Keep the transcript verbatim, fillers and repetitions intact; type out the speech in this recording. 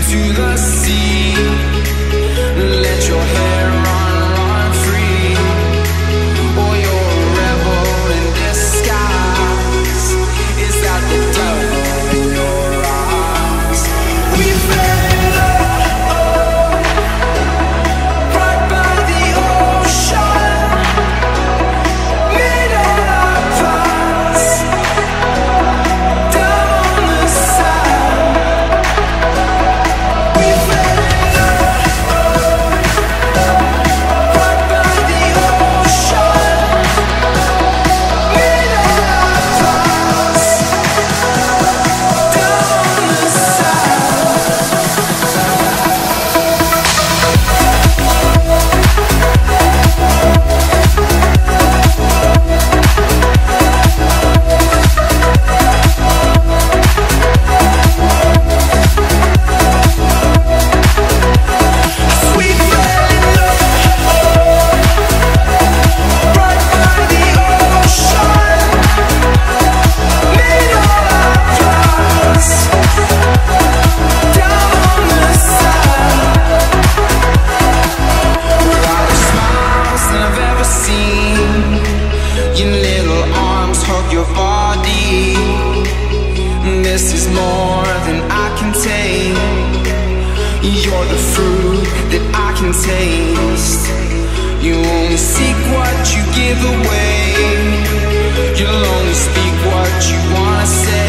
to the sea. Let your hair run, run free. Or you're a rebel in disguise. Is that the devil in your eyes? We fell in love right by the ocean. Made all our plans down on the sand. We fell in love right by the ocean. Made all our plans down on the sand. We fell in love right by the ocean. Made all our plans down on the sand. Proudest smiles that I've ever seen. Your little arms hug your body. This is more than I can take. You're the fruit that I can taste. You only seek what you give away. You'll only speak what you wanna say.